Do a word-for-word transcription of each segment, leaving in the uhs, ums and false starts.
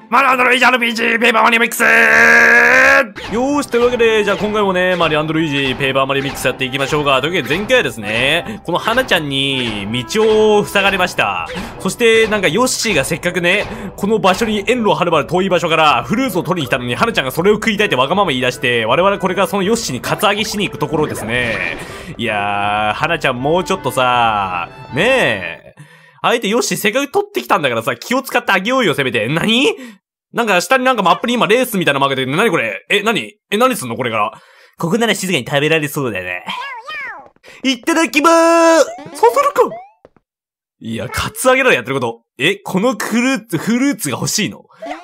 マリオ&ルイージ アールピージー ペーパーマリオミックス。よーし、というわけで、じゃあ今回もね、マリオ&ルイージペーパーマリオミックスやっていきましょうか。というわけで前回はですね、この花ちゃんに道を塞がれました。そしてなんかヨッシーがせっかくね、この場所に遠路はるばる遠い場所からフルーツを取りに来たのに、花ちゃんがそれを食いたいってわがまま言い出して、我々これからそのヨッシーにカツアゲしに行くところですね。いやー、花ちゃんもうちょっとさ、ねえ。相手ヨッシーせっかく取ってきたんだからさ、気を使ってあげようよ、せめて。何なんか下になんかマップに今レースみたいなの負けてる。何これえ、何え、何すんのこれから。ここなら静かに食べられそうだね。いっただきまーす。そうするか。いや、カツアゲだろやってること。え、このフルーツ、フルーツが欲しいの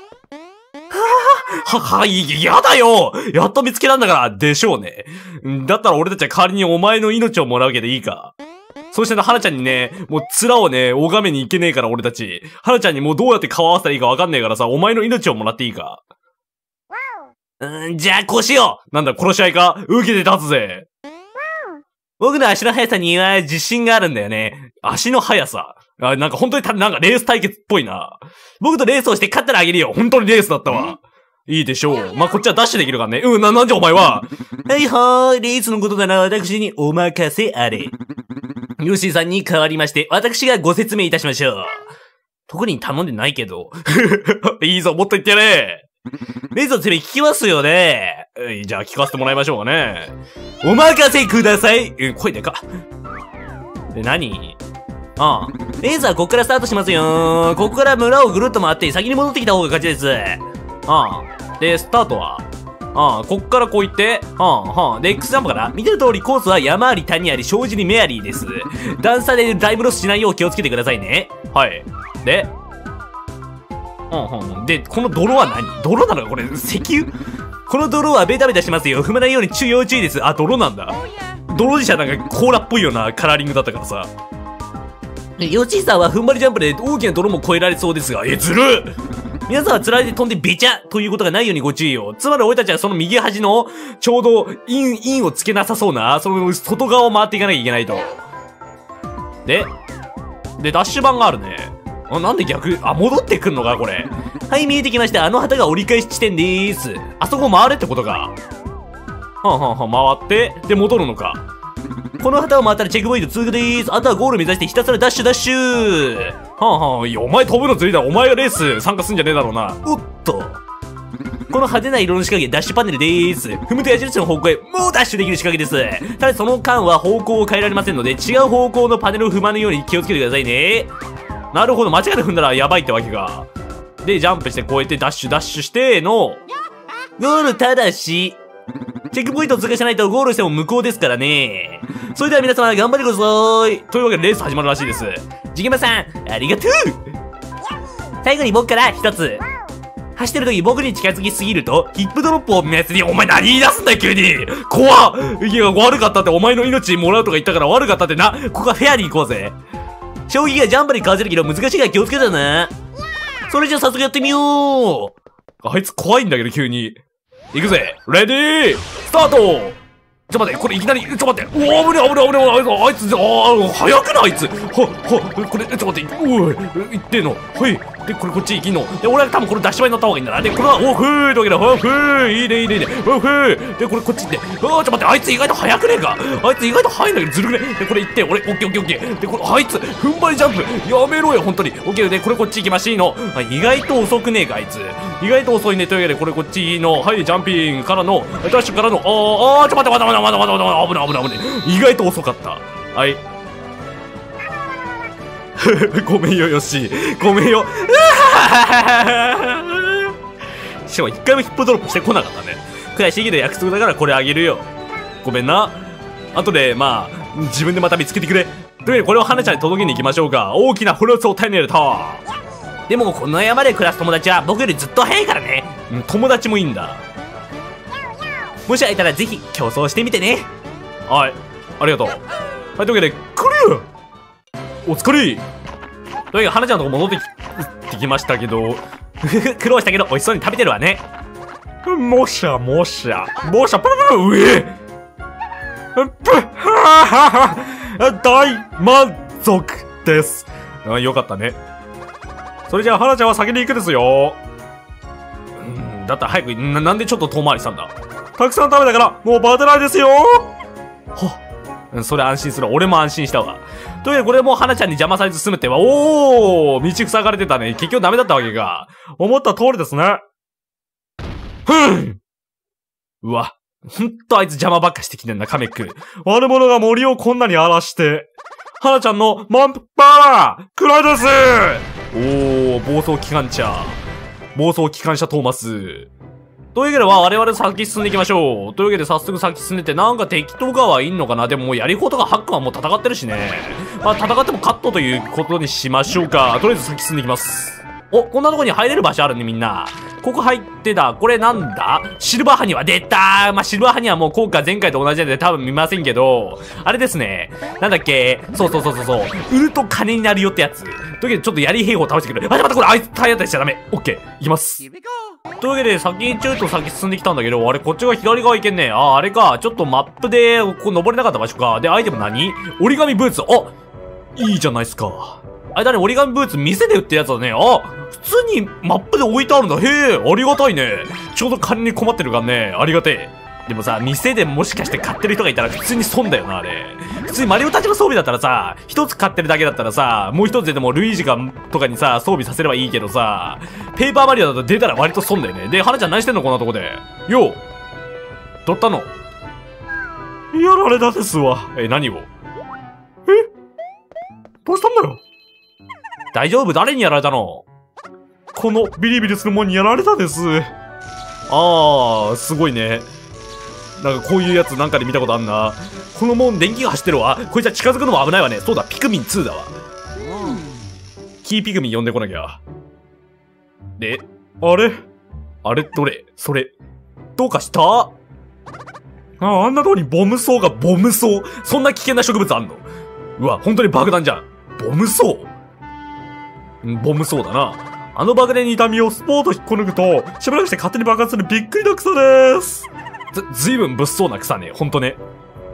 はは、は、い、やだよやっと見つけたんだから、でしょうね。だったら俺たちは代わりにお前の命をもらうわけでいいか。そしてね、花ちゃんにね、もう面をね、拝めに行けねえから俺たち。花ちゃんにもうどうやって顔合わせたらいいかわかんねえからさ、お前の命をもらっていいか。うん、じゃあこうしよう。なんだ、殺し合いか受けて立つぜ。僕の足の速さには自信があるんだよね。足の速さ。あ、なんか本当にた、なんかレース対決っぽいな。僕とレースをして勝ったらあげるよ。本当にレースだったわ。いいでしょう。まあ、こっちはダッシュできるからね。うん、な、なんじゃお前は。はいはーい、レースのことなら私にお任せあれ。ヨッシーさんに代わりまして、私がご説明いたしましょう。特に頼んでないけど。いいぞ、もっと言ってやれ。レースの説明聞きますよね。じゃあ聞かせてもらいましょうかね。お任せください。うん、声でか。で、何ああ。レースはこっからスタートしますよ。ここから村をぐるっと回って先に戻ってきた方が勝ちです。ああ。で、スタートはああ、こっからこう言って、はあ、はあ、で、X ジャンプかな見てる通りコースは山あり谷あり、障子に目ありです。段差でダイブロスしないよう気をつけてくださいね。はい。で、うんうん。で、この泥は何泥なのかこれ、石油この泥はベタベタしますよ。踏まないように注意要注意です。あ、泥なんだ。泥自体なんかコーラっぽいようなカラーリングだったからさ。ヨッシーさんは踏ん張りジャンプで大きな泥も越えられそうですが、え、ずるっ皆さんはつられて飛んでべちゃということがないようにご注意を。つまり俺たちはその右端の、ちょうど、イン、インをつけなさそうな、その外側を回っていかなきゃいけないと。で、で、ダッシュ板があるね。あ、なんで逆、あ、戻ってくんのかこれ。はい、見えてきました。あの旗が折り返し地点でーす。あそこ回れってことか。はんはんはん、回って、で、戻るのか。この旗を回ったらチェックポイント通過でーす。あとはゴール目指してひたすらダッシュダッシュはんはん、いや、お前飛ぶのずりだ。お前がレース参加すんじゃねえだろうな。おっと。この派手な色の仕掛け、ダッシュパネルでーす。踏むと矢印の方向へ、もうダッシュできる仕掛けです。ただその間は方向を変えられませんので、違う方向のパネルを踏まぬように気をつけてくださいね。なるほど、間違えて踏んだらやばいってわけか。で、ジャンプしてこうやってダッシュダッシュしての、ゴールただし、チェックポイントを通過しないとゴールしても無効ですからね。それでは皆様頑張ってください。というわけでレース始まるらしいです。ジゲマさん、ありがとう。最後に僕から一つ。走ってる時僕に近づきすぎると、ヒップドロップを目安に、お前何言い出すんだよ急に怖っいや、悪かったってお前の命もらうとか言ったから悪かったってな。ここはフェアに行こうぜ。将棋がジャンプにかわせるけど難しいから気をつけてな。それじゃあ早速やってみよう。あいつ怖いんだけど急に。行くぜレディースタートちょっと待って、これいきなり、ちょっと待って、おお、危ね危ね危ねあいつ、ああ、早くないあいつは、は、これ、ちょっと待って、おい、行ってんのはい。で、これこっち行きんので、俺は多分これダッシュ場に乗った方がいいんだな。で、これは、おふーってわけだ、おふーいいねいいねいいね、おふーで、これこっち行って、あー、ちょっと待って、あいつ意外と早くねえかあいつ意外と早いんだけど、ずるくねで、これ行って、俺、オッケーオッケーオッケーで、これ、あいつ、踏ん張りジャンプやめろよ、本当にオッケーで、これこっち行きましいのあ意外と遅くねえか、あいつ意外と遅いね。というわけで、これこっちの、はい、ジャンピングからの、ダッシュからの、あー、あー、ちょっと待って、待って、待って、待って、待って、危ない危ない危ない。意外と遅かった。はい。ごめんよ、よし。ごめんよ。しかも一回もヒップドロップしてこなかったね。悔しいけど約束だからこれあげるよ。ごめんな。後で、まあ、自分でまた見つけてくれ。というわけで、これを花ちゃんに届けに行きましょうか。大きなフルーツを手に入れた。でも、この山で暮らす友達は僕よりずっと早いからね。うん、友達もいいんだ。もし会えたらぜひ競争してみてね。はい、ありがとう。はい、というわけで、クリアお疲れというわけで、花ちゃんのとこ戻ってき、きましたけど、苦労したけど、美味しそうに食べてるわね。もしゃ、もしゃ、もしゃ、ぷるぷる、うえぷははは大満足です。あ、よかったね。それじゃあ、花ちゃんは先に行くですよ。 だったら早く、な、なんでちょっと遠回りしたんだ。たくさん食べたから、もうバテないですよ。はっ。それ安心する。俺も安心したわ。というわけで、これもう花ちゃんに邪魔されず済むってば、おー道塞がれてたね。結局ダメだったわけか。思った通りですね。ふんうわ。ほんとあいつ邪魔ばっかしてきてんな、カメック。悪者が森をこんなに荒らして。花ちゃんのマンパワーくらいです。おー、暴走機関車。暴走機関車トーマス。というわけでは我々先進んでいきましょう。というわけで早速先進んでて、なんか敵とかはいんのかな。でももうやり方とかハックはもう戦ってるしね。まあ戦ってもカットということにしましょうか。とりあえず先進んでいきます。お、こんなとこに入れる場所あるね、みんな。ここ入ってだ。これなんだシルバーハニワ出たー。まあ、シルバーハニワもう効果前回と同じなんで多分見ませんけど、あれですね。なんだっけそうそうそうそうそう。売ると金になるよってやつ。というわけでちょっと槍兵法倒してくる。待って待ってこれあいつ体当たりしちゃダメ。オッケー。いきます。というわけで先にちょっと先進んできたんだけど、あれこっちが左側行けんね。ああ、あれか。ちょっとマップで、ここ登れなかった場所か。で、アイテム何折り紙ブーツ。あいいじゃないっすか。あれだね、折り紙ブーツ店で売ってるやつだね。あ普通にマップで置いてあるんだ。へえ、ありがたいね。ちょうど金に困ってるからね。ありがてえ。でもさ、店でもしかして買ってる人がいたら普通に損だよな、あれ。普通にマリオたちの装備だったらさ、一つ買ってるだけだったらさ、もう一つででもルイージがとかにさ、装備させればいいけどさ、ペーパーマリオだと出たら割と損だよね。で、花ちゃん何してんのこんなとこで。よう取ったのやられたですわ。え、何をえどうしたんだよ大丈夫誰にやられたのこのビリビリするもんにやられたです。あー、すごいね。なんかこういうやつなんかで見たことあんな。このもん電気が走ってるわ。こいつは近づくのも危ないわね。そうだ、ピクミンツーだわ。キーピクミン呼んでこなきゃ。で、あれあれどれそれ。どうかしたあ、あんなとこにボム層がボム層そんな危険な植物あんのうわ、本当に爆弾じゃん。ボム層ボム層だな。あの爆弾に痛みをスポート引っこ抜くと、しばらくして勝手に爆発するびっくりな草です。ず、ずいぶん物騒な草ね。ほんとね。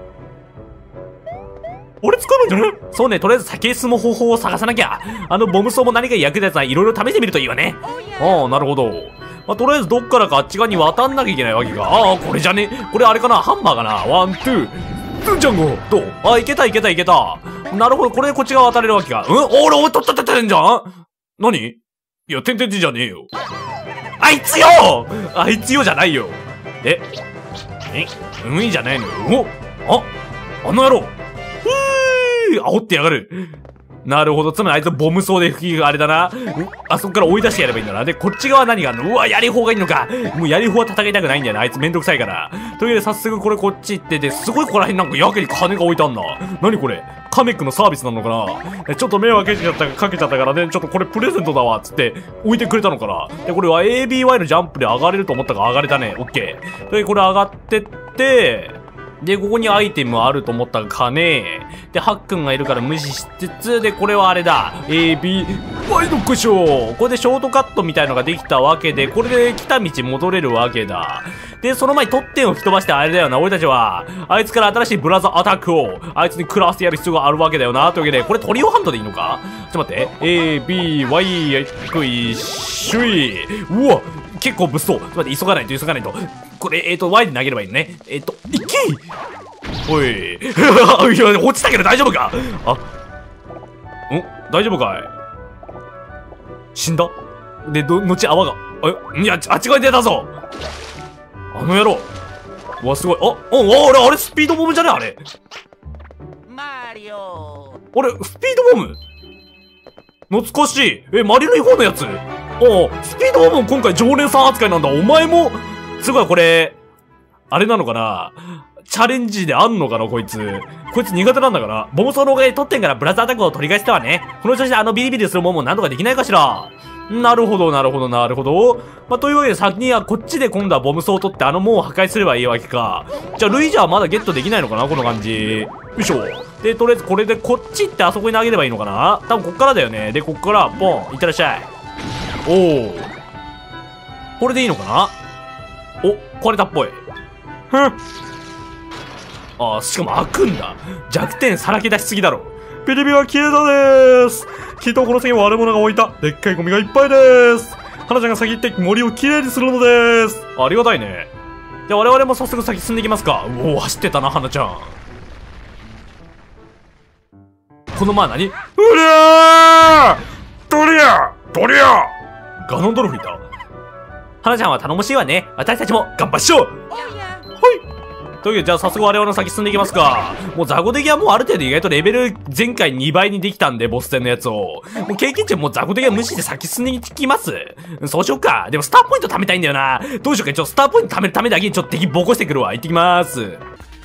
俺使えばいいんじゃねそうね、とりあえず先へ進む方法を探さなきゃ。あのボム層も何か役立つないろいろ試してみるといいわね。ああ、なるほど。まあ、とりあえずどっからかあっち側に渡んなきゃいけないわけか。ああ、これじゃねこれあれかなハンマーかなワン、ツー。ツージャンゴどうあ、いけたいけたいけた。なるほど、これでこっち側渡れるわけか。うんおら、おい、とったとったんじゃん何いや、てんてんてんじゃねえよ。あいつよあいつよじゃないよ。ええうんいじゃないのよ。おああの野郎ふぅ煽ってやがる。なるほど。つまりあいつボム層で吹きがあれだな。あそこから追い出してやればいいんだな。で、こっち側何があるのうわ、やり方がいいのか。もうやり方は戦いたくないんだよな。あいつめんどくさいから。というわけで早速これこっち行ってて、すごいここら辺なんかやけに金が置いてあんな。何これカメックのサービスなのかなちょっと迷惑かけちゃったかけちゃったからね、ちょっとこれプレゼントだわ、つって置いてくれたのかなで、これは エービーワイ のジャンプで上がれると思ったから上がれたね。オッケー。で、これ上がってって、で、ここにアイテムあると思ったかね。で、ハックンがいるから無視しつつ、で、これはあれだ。エービーワイ のクッションこれでショートカットみたいのができたわけで、これで来た道戻れるわけだ。で、その前に取っ手を吹き飛ばしてあれだよな。俺たちは、あいつから新しいブラザーアタックを、あいつに食らわせてやる必要があるわけだよな。というわけで、これトリオハンドでいいのかちょっと待って。エービーワイ クイシュイ。うわ結構物騒。ちょっと待って、急がないと急がないと。これ、えっと、ワイ で投げればいいのね。えっと、いけおい。いや、落ちたけど大丈夫かあ、ん大丈夫かい死んだで、ど、後泡が。え、いや、あっち側に出たぞあの野郎うわ、すごい。あ、お、あれ、あれ、スピードボムじゃねあれ。マリオあれ、スピードボム懐かしい。え、マリオの方のやつおう、スピードボムも今回常連さん扱いなんだ。お前も、すごい、これ、あれなのかなチャレンジであんのかなこいつ。こいつ苦手なんだから。ボムソのおかげで取ってんからブラザーアタックを取り返してはね。この調子であのビリビリするもんもなんとかできないかしら。なるほど、なるほど、なるほど。まあ、というわけで先にはこっちで今度はボムソを取ってあの門を破壊すればいいわけか。じゃあルイージはまだゲットできないのかなこの感じ。よいしょ。で、とりあえずこれでこっち行ってあそこに投げればいいのかな多分こっからだよね。で、こっからポン。いってらっしゃい。おお。これでいいのかなお、壊れたっぽい。ふん。ああ、しかも開くんだ。弱点さらけ出しすぎだろ。ビリビリは消えたでーす。きっとこの先悪者が置いたでっかいゴミがいっぱいでーす。 花ちゃんが先行って森をきれいにするのです。ありがたいね。じゃあ我々も早速先進んでいきますか。おお、走ってたな、花ちゃん。このまあ何うりゃードリアドリアガノンドルフいた。花ちゃんは頼もしいわね。私たちも頑張っしょう。というわけで、じゃあ早速我々の先進んでいきますか。もうザコ敵はもうある程度意外とレベル前回にばいにできたんで、ボス戦のやつを。もう経験値もうザコ敵は無視して先進んでいきます。そうしよっか。でもスターポイント貯めたいんだよな。どうしようか。ちょっとスターポイント貯めるためだけにちょっと敵ボコしてくるわ。行ってきまーす。ん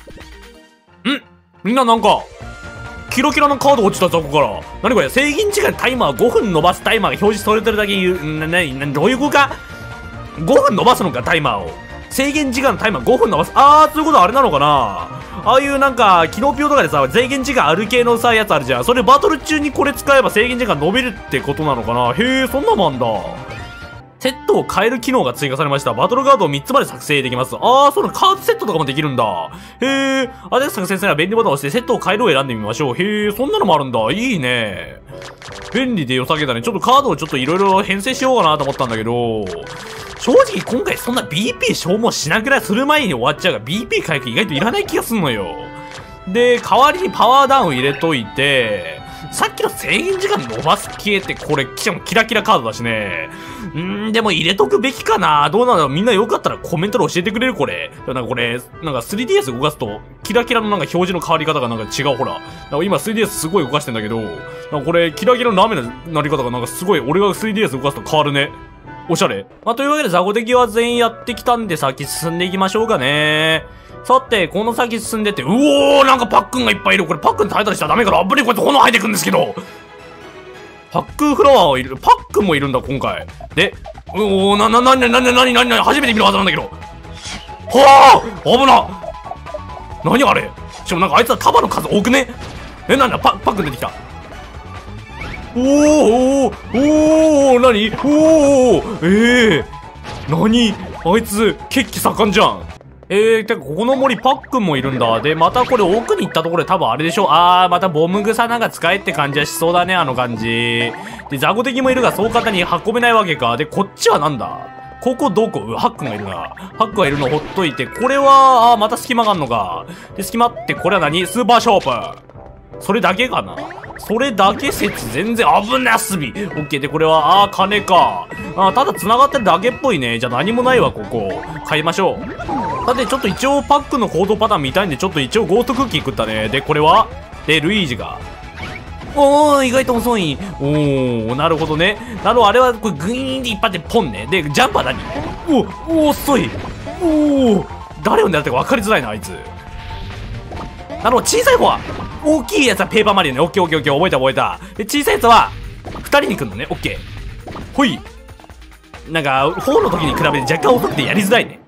みんななんか、キラキラのカード落ちたぞ、ここから。なにこれ制限時間タイマーごふん伸ばすタイマーが表示されてるだけ言う、な、な、な、どういうことか ?ご 分伸ばすのか、タイマーを。制限時間のタイマーごふん伸ばす。あー、そういうことはあれなのかな。ああいうなんか、キノピオとかでさ、制限時間ある系のさ、やつあるじゃん。それバトル中にこれ使えば制限時間伸びるってことなのかな。へえ、そんなもんだ。セットを変える機能が追加されました。バトルカードをみっつまで作成できます。あー、そのカードセットとかもできるんだ。へー。あれ作成するには便利ボタンを押してセットを変えるを選んでみましょう。へー、そんなのもあるんだ。いいね。便利で良さげだね。ちょっとカードをちょっといろいろ編成しようかなと思ったんだけど、正直今回そんな ビーピー 消耗しなくらいする前に終わっちゃうから ビーピー 回復意外といらない気がすんのよ。で、代わりにパワーダウン入れといて、さっきの制限時間伸ばす系ってこれ、しかもキラキラカードだしね。うーん、でも入れとくべきかな。どうなんだろう。みんなよかったらコメントで教えてくれるこれ。なんかこれ、なんか スリーディーエス 動かすと、キラキラのなんか表示の変わり方がなんか違う。ほら。なんか今 スリーディーエス すごい動かしてんだけど、なんかこれ、キラキラのラメのなり方がなんかすごい、俺が スリーディーエス 動かすと変わるね。おしゃれ。まあ、というわけでザコ敵は全員やってきたんで先進んでいきましょうかね。さて、この先進んでって、うおーなんかパックンがいっぱいいる。これパックン耐えたりしたらダメから、あぶねえこうやって炎吐いてくんですけど。パックンフラワーがいる。パックンもいるんだ、今回。で、うおーな、な、な、な、な、な、な、な、な、初めて見る技なんだけど。はぁ危な何あれしかもなんかあいつは束の数多くねえ、なんだ、パ、パックン出てきた。おーおーおー何おーええー、何あいつ、血気盛んじゃん。えー、てか、ここの森パックンもいるんだ。で、またこれ奥に行ったところで多分あれでしょ。あー、またボム草なんか使えって感じはしそうだね、あの感じ。で、ザコ敵もいるが、そう簡単に運べないわけか。で、こっちはなんだここどこうわ、ハックンがいるな。ハックンがいるのほっといて、これは、あー、また隙間があんのか。で、隙間ってこれは何スーパーショープ。それだけかなそれだけ説全然危なすび。オッケーで、これは、あー、金か。あー、ただ繋がってるだけっぽいね。じゃあ何もないわ、ここ。買いましょう。さて、ちょっと一応パックの行動パターン見たいんで、ちょっと一応ゴーストクッキー食ったね。で、これはで、ルイージが。おー、意外と遅い。おー、なるほどね。なるほど、あれは、これグイーンって一発でポンね。で、ジャンプは何おお、遅い。おー、誰を狙ってるか分かりづらいな、あいつ。なるほど、小さい方は、大きいやつはペーパーマリオね。オッケーオッケーオッケー、覚えた覚えた。で、小さいやつは、二人に来るのね。オッケー。ほい。なんか、方の時に比べて若干遅くてやりづらいね。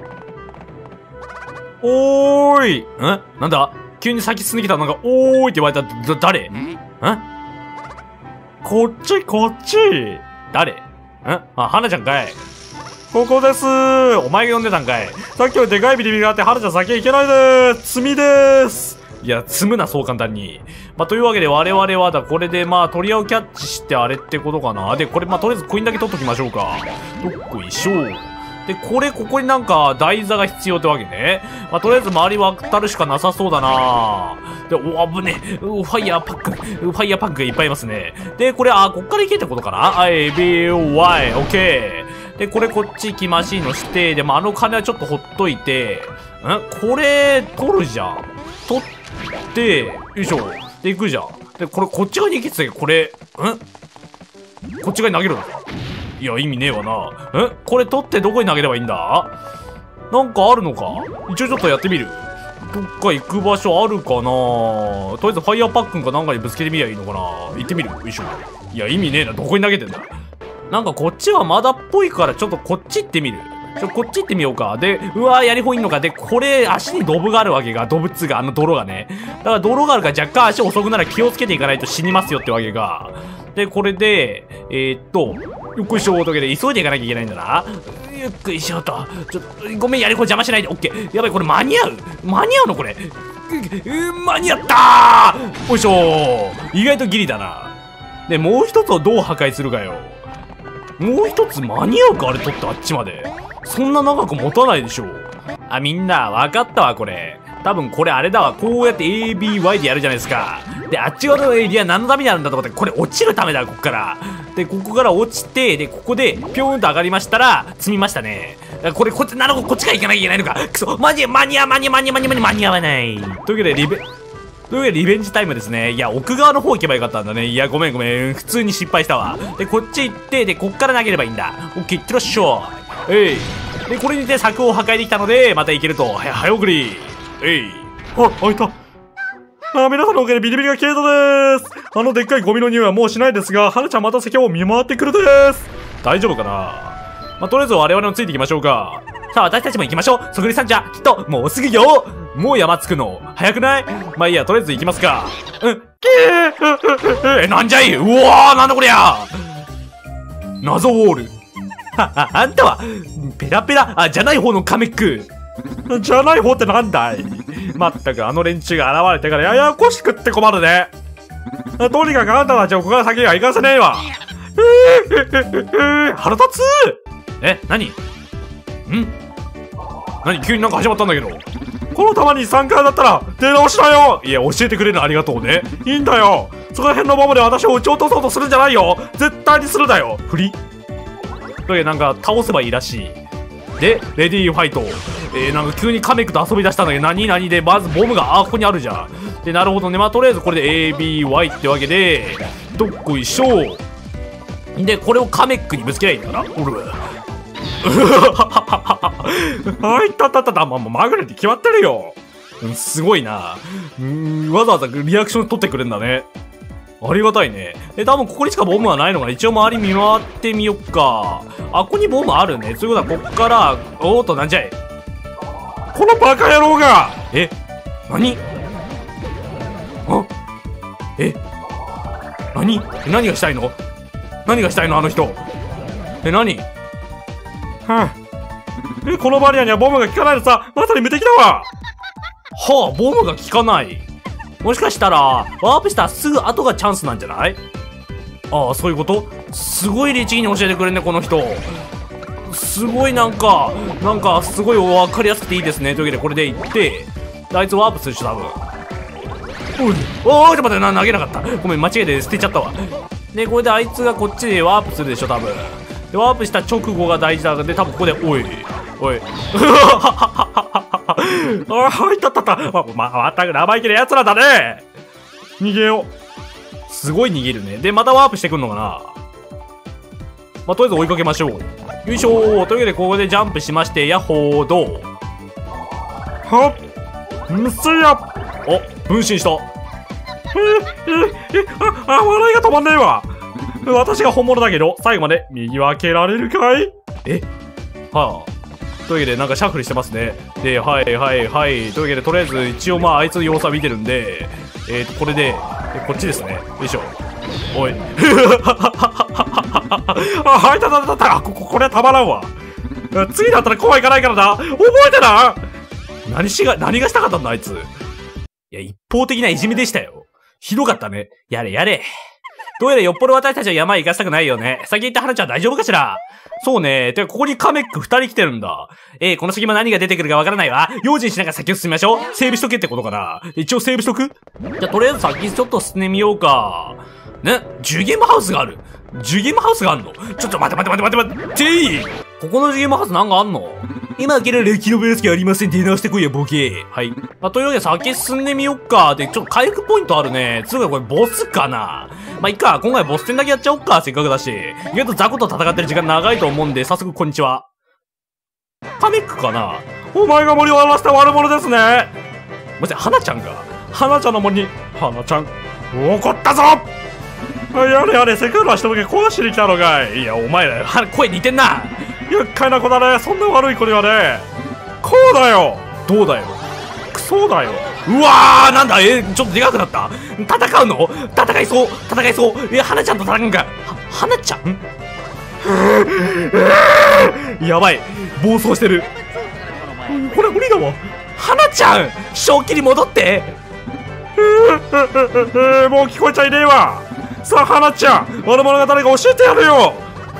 おーい。んなんだ急に先進んできたなんか、おーいって言われた。だ、誰んこっち、こっち。誰んあ、花ちゃんかい。ここですー。お前が呼んでたんかい。さっきはでかいビリビリがあって、花ちゃん先へ行けないでーす。罪でーす。いや、積むな、そう簡単に。まあ、というわけで我々はだ、これでまあ、鳥をキャッチしてあれってことかな。で、これまあ、とりあえずコインだけ取っときましょうか。どっこいしょ。で、これ、ここになんか、台座が必要ってわけね。まあ、とりあえず周り渡るしかなさそうだな。で、お、危ねえ。ファイヤーパック。ファイヤーパックがいっぱいいますね。で、これ、あ、こっから行けってことかな ?I, B, Y, OK。で、これこっち行きましのして、でもあの金はちょっとほっといて、んこれ、取るじゃん。取って、よいしょ。で、行くじゃん。で、これ、こっち側に行けって言ったけど、これ、んこっち側に投げるのかいや、意味ねえわな。んこれ取ってどこに投げればいいんだなんかあるのか一応ちょっとやってみる。どっか行く場所あるかなとりあえずファイヤーパックンかなんかにぶつけてみりゃいいのかな行ってみるよいしょ。いや、意味ねえな。どこに投げてんだなんかこっちはまだっぽいから、ちょっとこっち行ってみる。ちょ、こっち行ってみようか。で、うわー、やりほいんのか。で、これ、足にドブがあるわけが、動物が、あの泥がね。だから泥があるから若干足遅くなら気をつけていかないと死にますよってわけが。で、これで、えー、っと、よっこいしょーとけで急いでいかなきゃいけないんだな。よっこいしょーと。ちょっと、ごめん、やりほい邪魔しないで。オッケー。やばい、これ間に合う間に合うのこれ。う、間に合ったーよいしょー。意外とギリだな。で、もう一つをどう破壊するかよ。 もう一つ間に合うか、あれ取ってあっちまで。そんな長く持たないでしょ。あ、みんな、わかったわ、これ。多分これあれだわ。こうやって エービーワイ でやるじゃないですか。で、あっち側のエリア何のためにあるんだと思って、これ落ちるためだ、ここから。で、ここから落ちて、で、ここで、ぴょーんと上がりましたら、積みましたね。これ、こっち、なるほど、こっちから行かなきゃいけないのか。くそ、マジ、間に合わ、間に合わ、間に合わ、間に合わ、間に合わない。というわけで、リベ、というわけで、リベンジタイムですね。いや、奥側の方行けばよかったんだね。いや、ごめんごめん。普通に失敗したわ。で、こっち行って、で、こっから投げればいいんだ。オッケー、いってらっしゃい。えい。で、これにて柵を破壊できたので、また行けると。はや、早送り。えい。あ、開いた。あ、皆さんのおかげでビリビリが消えたです。あのでっかいゴミの匂いはもうしないですが、はるちゃんまた先を見回ってくるです。大丈夫かな。まあ、とりあえず我々もついていきましょうか。さあ、私たちも行きましょう。そぐりさんじゃ、きっと、もうすぐよ。もう山着くの。早くない？まあいいや、とりあえず行きますか。うん。え、なんじゃい？うわー、なんだこりゃ。謎ウォール。は、あ、あんたは、ペラペラ、あ、じゃない方のカメック。じゃない方ってなんだい。まったくあの連中が現れてからややこしくって困るね。とにかくあんたたちをここから先は行かせねえわ。腹立つ。え、何？ん？何急になんか始まったんだけど。この玉にさんかいだったら出直しだよ。いや、教えてくれるのありがとうね。いいんだよ。そこら辺のボムで私を撃ち落とそうとするんじゃないよ。絶対にするだよ。振り？というわけでなんか倒せばいいらしい。で、レディーファイト。えー、なんか急にカメックと遊び出したんだけど、何々で、まずボムが、あ、ここにあるじゃん。で、なるほどね。まあ、とりあえずこれで エービーワイ ってわけで、どっこいしょ。で、これをカメックにぶつけりゃいいんだから。おる。はい、たったったった。まあ、まぐれって決まってるよ。うん、すごいな。うん、わざわざリアクション取ってくれんだね。ありがたいね。え、多分ここにしかボムはないのかな。一応周り見回ってみよっか。あ、ここにボムあるね。そういうことは、こっから、おーっと、なんじゃい。このバカ野郎が。え、何？あ、え、何？何がしたいの？何がしたいのあの人。え、何？はぁ、あ。え、このバリアにはボムが効かないのさ。まさに無敵だわ。はあ、ボムが効かない。もしかしたら、ワープしたらすぐ後がチャンスなんじゃない？ああ、そういうこと？すごい律儀に教えてくれんね、この人。すごいなんか、なんかすごい分かりやすくていいですね。というわけでこれで行って、あいつワープするでしょ、多分。おい、おー、ちょっと待って、な、投げなかった。ごめん、間違えて捨てちゃったわ。で、これであいつがこっちでワープするでしょ、多分。で、ワープした直後が大事だ。で、多分ここで、おい、おい。ああ、いたったった。ま、ま、まったく生意気な奴らだね。逃げよう。すごい逃げるね。で、またワープしてくんのかな。まあ、とりあえず追いかけましょう。よいしょー。というわけで、ここでジャンプしまして、ヤッホー、どう？はっ、むすや。お、分身した。え、え、え、あ、あ、笑いが止まんねえわ。私が本物だけど、最後まで右分けられるかい？え、はあ。というわけで、なんかシャッフルしてますね。で、はいはいはい。というわけで、とりあえず、一応まあ、あいつの様子は見てるんで、えーと、これで、こっちですね。よいしょ。おい。あ、いたたたたた。ここ、これはたまらんわ。次だったらこうはいかないからな。覚えてな。何しが、何がしたかったんだ、あいつ。いや、一方的ないじめでしたよ。ひどかったね。やれやれ。どうやらよっぽど私たちは山へ行かせたくないよね。先行った花ちゃん大丈夫かしら？そうね。てか、ここにカメック二人来てるんだ。えー、この先も何が出てくるかわからないわ。用心しながら先を進みましょう。セーブしとけってことかな。一応セーブしとく？じゃあ、とりあえず先ちょっと進んでみようか。ね、ジュゲームハウスがある。ジュゲームハウスがあるの？ちょっと待って待って待って待って待ってー。ここのジュゲームハウスなんかあんの？今開ける歴のブレスキありません。出直してこいや、ボケ。はい。まあ、というわけで先進んでみよっか。で、ちょっと回復ポイントあるね。つうかこれボスかな。まあ、いっか。今回ボス戦だけやっちゃおっか。せっかくだし。意外とザコと戦ってる時間長いと思うんで、早速こんにちは。カメックかな。お前が森を荒らした悪者ですね。もし、花ちゃんが。花ちゃんの森に、花ちゃん、怒ったぞ。やれやれ、せっかくの人向け壊しに来たのかい。いや、お前ら、声似てんな。厄介な子だね。そんな悪い子にはね。こうだよ。どうだよ。クソだよ。うわー、なんだ、えー、ちょっとでかくなった。戦うの？戦いそう。戦いそう。え、花ちゃんと戦うんか。は、花ちゃん？やばい。暴走してる。これ無理だわ。花ちゃん、正気に戻って。もう聞こえちゃいねえわ。さあ、花ちゃん、我々が誰か教えてやるよ。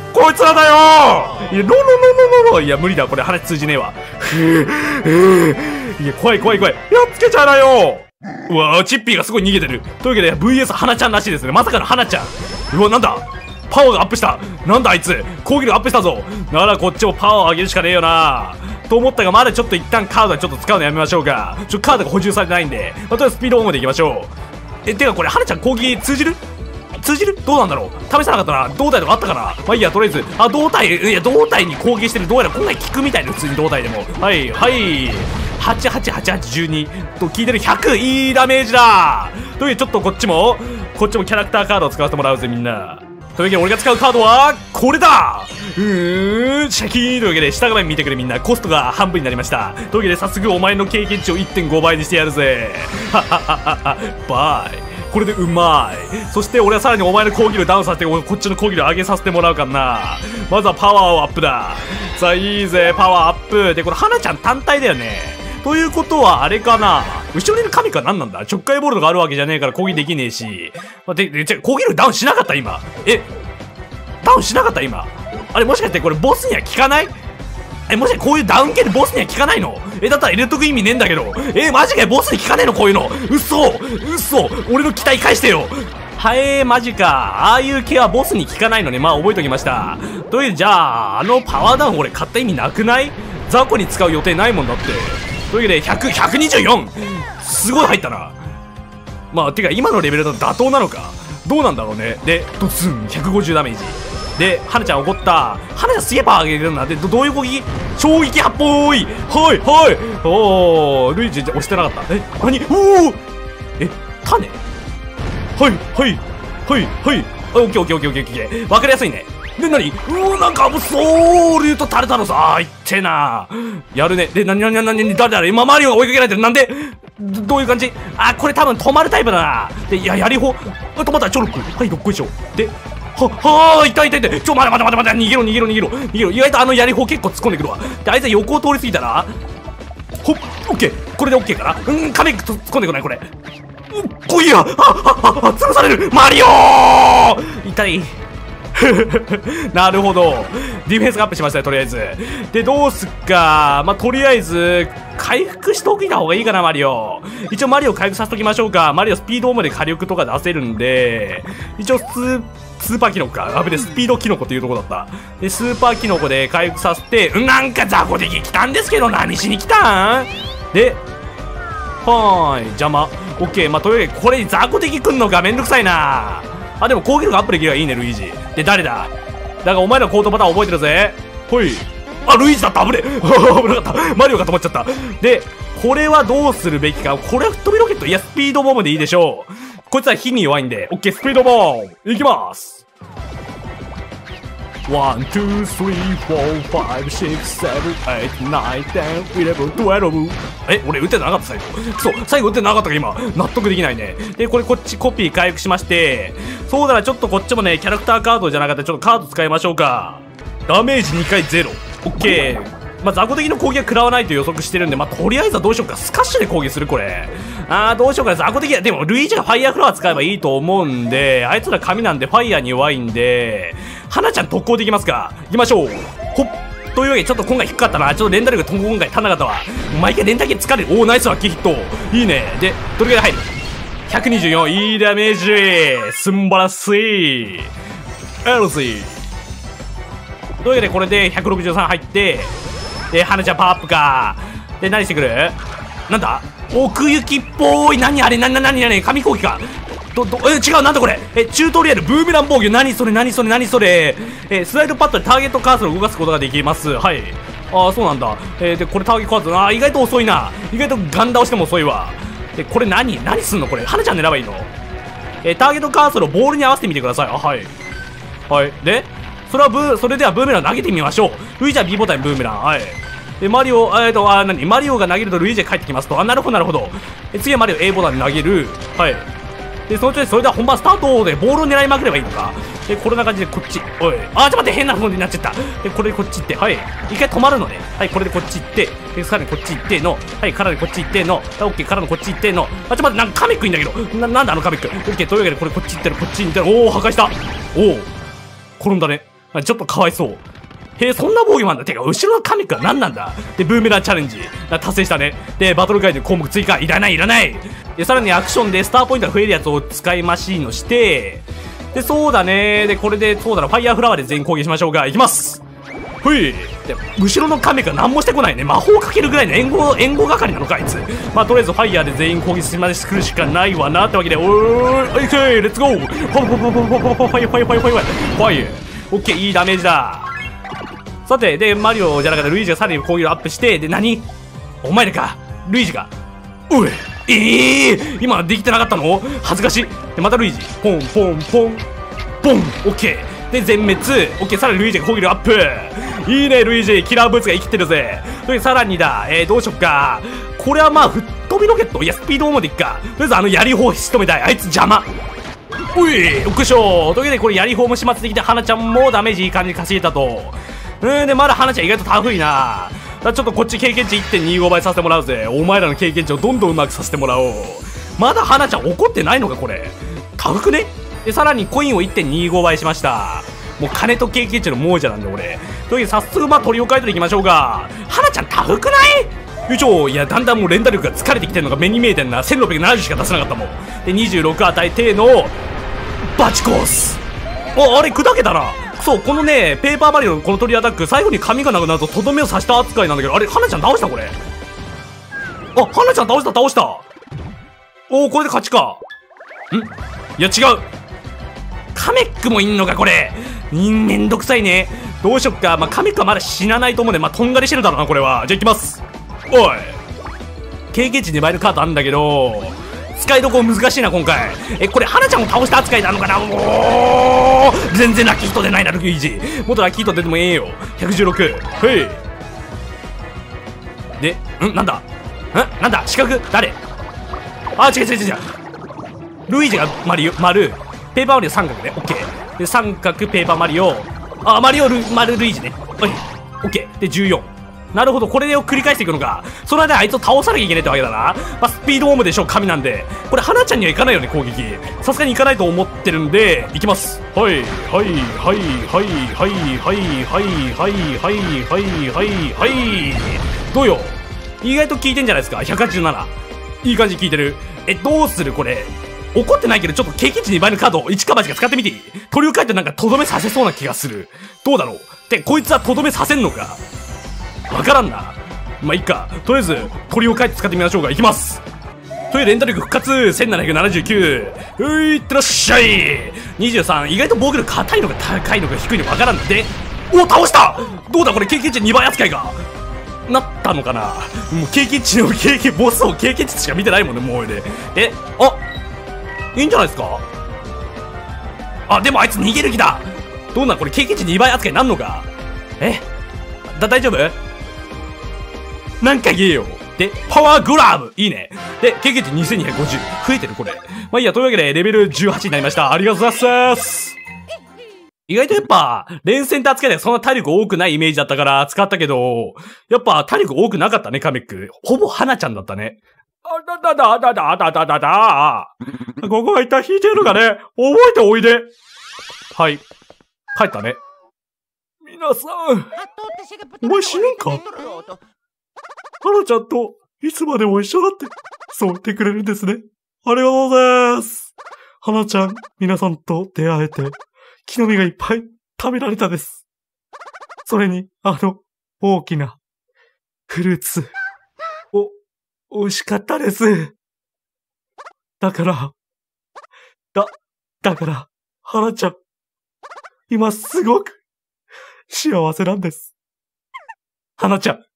こいつらだよー。いや、ロロロロロロ。いや、無理だ。これ話通じねえわ。ふぅ、ふぅ。いや、怖い怖い怖い。やっつけちゃうなよ。うわー、チッピーがすごい逃げてる。というわけで、ブイエス 花ちゃんらしいですね。まさかの花ちゃん。うわ、なんだパワーがアップした。なんだあいつ。攻撃力アップしたぞ。ならこっちもパワーを上げるしかねえよな。と思ったが、まだちょっと一旦カードはちょっと使うのやめましょうか。ちょ、カードが補充されてないんで。まあ、とりあえずスピードオンでいきましょう。え、てかこれ、花ちゃん攻撃通じる通じるどうなんだろう。試さなかったな。胴体とかあったかな。まあいいや、とりあえず。あ、胴体、いや、胴体に攻撃してる。どうやら今回効くみたいで、普通に胴体でも。はい、はい。はちはちはちはちじゅうにと効いてる。ひゃく。いいダメージだ。というわけで、ちょっとこっちも、こっちもキャラクターカードを使わせてもらうぜ、みんな。というわけで、俺が使うカードは、これだ。うーん、シャキーンというわけで、下画面見てくれみんな。コストが半分になりました。というわけで、早速お前の経験値を いってんご 倍にしてやるぜ。はっはっはっは、バイ。これでうまい。そして俺はさらにお前の攻撃力ダウンさせて、こっちの攻撃力上げさせてもらうかな。まずはパワーをアップだ。さあ、いいぜ、パワーアップ。で、これ、花ちゃん単体だよね。ということは、あれかな。後ろにいる神か何なんだ。ちょっかいボールがあるわけじゃねえから攻撃できねえし。まあ、で、で、攻撃力ダウンしなかった今。えダウンしなかった今。あれ、もしかしてこれボスには効かない？え、もしかしてこういうダウン系でボスには効かないの？え、だったら入れとく意味ねえんだけど。え、マジかよ、ボスに効かねえのこういうの。嘘嘘俺の期待返してよ。はえー、マジか。ああいう系はボスに効かないのね。まあ、覚えときました。というわけで、じゃあ、あのパワーダウン俺買った意味なくない？雑魚に使う予定ないもんだって。というわけで、ひゃく、ひゃくにじゅうよん! すごい入ったな。まあ、てか今のレベルだと妥当なのか。どうなんだろうね。で、ドツン、ひゃくごじゅうダメージ。で、花ちゃん怒った。花ちゃんすげえパワー上げてるんだ。で、ど、どういう攻撃？衝撃発砲いはいはいおー、ルイージ押してなかった。え、何おーえ、種はいはいはいはい。あ、オッケーオッケーオッケーオッケーオッケー。わかりやすいね。で、なにうー、なんか、ソウルとタルタロス。あー、いってなやるね。で、なになになになに誰だ今、マリオが追いかけられてる。なんでど、どういう感じ？あ、これ多分止まるタイプだな。で、いや、やりほ。あ、止まったらちょロック。はい、どっこいしょ。で、は、はー、いたいたいた。ちょ、待て待て待て待て。逃げろ逃げろ逃げろ逃げろ。意外とあのやりほ結構突っ込んでくるわ。で、あいつは横を通り過ぎたら、ほっ、オッケー。これでオッケーかな。うん、亀突っ込んでこない、これ。来いやあ、あ、あ、潰されるマリオー痛い。なるほど。ディフェンスがアップしましたね、とりあえず。で、どうすっか。まあ、とりあえず、回復しておいた方がいいかな、マリオ。一応マリオ回復させときましょうか。マリオスピードオムで火力とか出せるんで、一応スー、スーパーキノコか。あぶね、スピードキノコっていうとこだった。で、スーパーキノコで回復させて、なんか雑魚敵来たんですけど、何しに来たんで、はーい、邪魔。オッケー、まあ、とりあえず、これ雑魚敵来んのかめんどくさいな。あ、でも攻撃力アップできればいいね、ルイージ。で、誰だだからお前らコートパターン覚えてるぜ。ほい。あ、ルイージだった。危ねえ。危なかった。マリオが止まっちゃった。で、これはどうするべきか。これは吹っ飛びロケット。いや、スピードボムでいいでしょう。こいつは火に弱いんで。オッケー、スピードボム。いきます。ワン、ツー、スリー、フォー、ファイブ、シックス、セブン、エイト、ナイン、テン、イレブン、トゥエルブ。え、俺打ってなかった最後。そう、最後打ってなかったか今。納得できないね。で、これこっちコピー回復しまして。そうだな、ちょっとこっちもね、キャラクターカードじゃなかったらちょっとカード使いましょうか。ダメージにかいゼロ。オッケー。まあ、雑魚的の攻撃は食らわないと予測してるんで、まあ、とりあえずはどうしようか。スカッシュで攻撃するこれ。あー、どうしようか。雑魚的は、でも、ルイージがファイヤーフラワー使えばいいと思うんで、あいつら神なんでファイヤーに弱いんで、花ちゃん特攻できますか。行きましょう。ほっ。というわけで、ちょっと今回低かったな。ちょっと連打力が今回足んなかったわ。毎回連打系疲れる。おー、ナイスラッキーヒット。いいね。で、どれぐらい入る ?ひゃくにじゅうよん。いいダメージ。すんばらしい。エルズィ。というわけで、これでひゃくろくじゅうさん入って、で、花ちゃんパワーアップか。で、何してくるなんだ奥行きっぽい。何あれなになになに紙飛行機か。ど、ど、え、違う、なんだこれ。え、チュートリアル、ブーメラン防御。何それ、何それ、何それ。え、スライドパッドでターゲットカーソルを動かすことができます。はい。ああ、そうなんだ。えー、で、これターゲットカーソル。ああ、意外と遅いな。意外とガン倒しても遅いわ。で、これ何何すんのこれ。花ちゃん狙えばいいのえー、ターゲットカーソルをボールに合わせてみてください。あ、はい。はい。で、それはブー、それではブーメラン投げてみましょう。ルイージは B ボタンブーメラン。はい。で、マリオ、えっと、あ、なにマリオが投げるとルイージが帰ってきますと。あ、なるほど、なるほど。え、次はマリオ A ボタンで投げる。はい。で、その調子で、それでは本番スタートでボールを狙いまくればいいのか。で、こんな感じでこっち。おい。あ、ちょっと待って、変な風になっちゃった。で、これでこっち行って。はい。一回止まるのね。はい、これでこっち行って。で、さらにこっち行っての。はい、からでこっち行っての。オッケー、からのこっち行っての。あ、ちょっと待って、なんかカミックいいんだけど。な、なんだあのカミック。オッケー、というわけでこれこっち行ってる、こっち行ってる。おー、破壊した。おー。転んだね。 あ、ちょっとかわいそう。へえ、そんな防御もあんだ。てか、後ろのカミックは何なんだ。で、ブーメランチャレンジ。達成したね。で、バトルガイド項目追加。いらない、いらない。で、さらにアクションでスターポイントが増えるやつを使いマシーンをして、で、そうだね。で、これで、そうだな、ファイヤーフラワーで全員攻撃しましょうか。いきます。ほい。で、後ろのカメが何もしてこないね。魔法かけるぐらいの援護、援護係なのか、あいつ。まあ、とりあえずファイヤーで全員攻撃しまくるしかないわな、ってわけで、おーい、オッケー、レッツゴー。ファイファイファイファイファイファイファイファイファイファイファイファイ。オッケー、いいダメージだ。さて、で、マリオじゃなかったルイージがさらに攻撃をアップして、で、何お前らか、ルイージが。おい、ええー、今できてなかったの恥ずかしい。で、またルイージ。ポンポンポン、ポン、オッケー。で、全滅。オッケー、さらにルイージが攻撃力アップ。いいね、ルイージ。キラーブーツが生きてるぜ。で、さらにだ、えー、どうしよっか。これはまあ、吹っ飛びロケット。いや、スピードオモでいっか。とりあえず、あの、槍砲仕留めたい。あいつ邪魔。おい、よっこいしょ。というわけで、これ、槍砲も始末できて、花ちゃんもダメージいい感じに稼いだと。うんで、まだ花ちゃん意外とタフいな。だちょっとこっち経験値 いってんにご 倍させてもらうぜ。お前らの経験値をどんどん上手くさせてもらおう。まだ花ちゃん怒ってないのかこれ。タフくね。で、さらにコインを いってんにご 倍しました。もう金と経験値の亡者なんで俺。というわけで早速まあ鳥を描いていきましょうか。花ちゃんタフくない？よいしょ。いや、だんだんもう連打力が疲れてきてるのが目に見えてんな。せんろっぴゃくななじゅうしか出せなかったもん。で、にじゅうろく与えてのバチコース。あ、あれ砕けたな。そう、このね、ペーパーマリオのこの鳥アタック、最後に髪がなくなるととどめを刺した扱いなんだけど、あれ、花ちゃん倒したこれ。あ、花ちゃん倒した、倒した。おー、これで勝ちか。ん？いや、違う。カメックもいんのか、これ。んめんどくさいね。どうしよっか。まあ、カメックはまだ死なないと思うんで、まあ、とんがりしてるだろうな、これは。じゃあ、いきます。おい。経験値に倍のカードあるんだけど、使いどころ難しいな今回。え、これ花ちゃんを倒した扱いなのかな。おー、全然ラッキーヒット出ないなルイージ。もっとラッキーヒット出てもええよ。ひゃくじゅうろく。へいで、んなんだんなんだ四角誰。あ、違う違う違う違う。ルイージがマリオ丸、ペーパーマリオ三角ね。オッケーで、三角ペーパーマリオ、あ、マリオル丸ルイージね。はい、オッケーでじゅうよん。なるほど、これを繰り返していくのか。その間あいつを倒さなきゃいけないってわけだな。まあ、スピードオムでしょ、神なんで。これ、花ちゃんにはいかないよね、攻撃。さすがにいかないと思ってるんで、いきます。はい、はい、はい、はい、はい、はい、はい、はい、はい、はい、はい、はい、はい。どうよ。意外と効いてんじゃないですか。ひゃくはちじゅうなな。いい感じ効いてる。え、どうするこれ。怒ってないけど、ちょっと経験値にばいのカードをいちかばちか使ってみていい？鳥を描いてなんかとどめさせそうな気がする。どうだろう。で、こいつはとどめさせんのかわからんな。まあ、いっか。とりあえず、鳥を描いて使ってみましょうか。いきます。というレンタル力復活せんななひゃくななじゅうきゅう。ういってらっしゃい。にじゅうさん。意外と防御力硬いのか高いのか低いのかわからんので。お、倒した。どうだこれ経験値にばい扱いがなったのかな。もう経験値の経験、ボスを経験値しか見てないもんね、もう俺で。え、あ、いいんじゃないですか。あ、でもあいつ逃げる気だ。どうなんこれ経験値にばい扱いになんのか。えだ、大丈夫なんか言えよ。で、パワーグラブいいね。で、経験値にせんにひゃくごじゅう。増えてるこれ。まあいいや、というわけで、レベルじゅうはちになりました。ありがとうございます。意外とやっぱ、連戦って扱いでそんな体力多くないイメージだったから使ったけど、やっぱ体力多くなかったね、カメック。ほぼ花ちゃんだったね。あだだだだだだだだだ。ここが一体引いてるのかね。覚えておいで。はい。帰ったね。皆さん、お前死ぬんか？花ちゃんといつまでも一緒だって、そう言ってくれるんですね。ありがとうございます。花ちゃん、皆さんと出会えて、木の実がいっぱい食べられたです。それに、あの、大きな、フルーツ。お、美味しかったです。だから、だ、だから、花ちゃん、今すごく、幸せなんです。花ちゃん。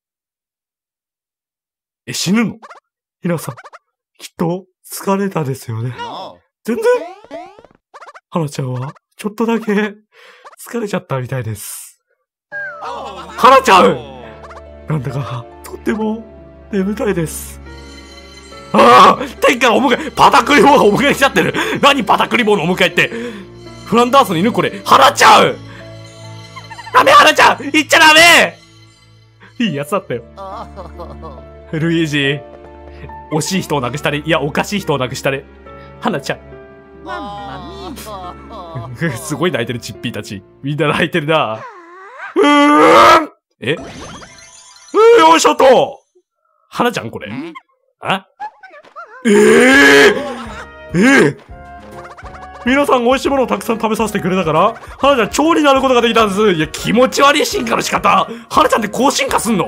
え、死ぬの？皆さん、きっと疲れたですよね。全然花ちゃんは、ちょっとだけ疲れちゃったみたいです。花ちゃんなんだか、とっても眠たいです。ああ天下のお迎えパタクリ棒がお迎えしちゃってる。何パタクリ棒のお迎えって。フランダースの犬これ。花ちゃんダメ花ちゃん行っちゃダメいいやつだったよ。ルイージ、惜しい人を亡くしたれ。いや、おかしい人を亡くしたれ。花ちゃん。 すごい泣いてるチッピーたち。みんな泣いてるな。うーんえうーよいしょと花ちゃんこれあええー、ええー、皆さん美味しいものをたくさん食べさせてくれたから、花ちゃん蝶になることができたんです。いや、気持ち悪い進化の仕方。花ちゃんってこう進化すんの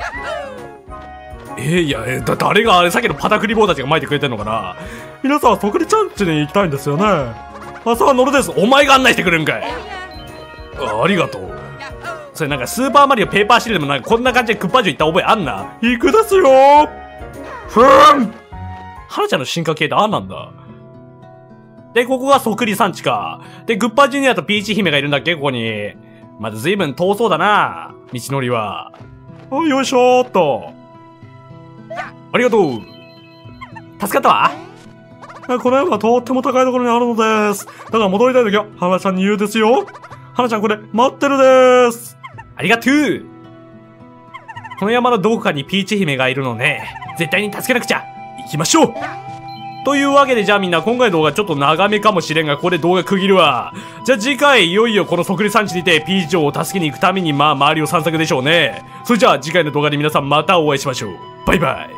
えー、いや、えー、だ、誰があれ、さっきのパタクリ坊たちが巻いてくれてんのかな。皆さん、そくりちゃんちに行きたいんですよね。朝は乗るです。お前が案内してくれるんかい。あ、ありがとう。それなんかスーパーマリオペーパーシリーズでもなんかこんな感じでクッパ城行った覚えあんな。行くですよー。ふーん。花ちゃんの進化系ってあんなんだ。で、ここがそくり産地か。で、グッパジュニアとピーチ姫がいるんだっけここに。まず随分遠そうだな。道のりは。あ、よいしょーっと。ありがとう。助かったわ。この山はとっても高いところにあるのです。だから戻りたいときは、花ちゃんに言うですよ。花ちゃんこれ、待ってるです。ありがとう。この山のどこかにピーチ姫がいるのね。絶対に助けなくちゃ。行きましょう。というわけで、じゃあみんな、今回の動画ちょっと長めかもしれんが、ここで動画区切るわ。じゃあ次回、いよいよこのそくり産地にて、ピーチ城を助けに行くために、まあ、周りを散策でしょうね。それじゃあ次回の動画で皆さんまたお会いしましょう。バイバイ。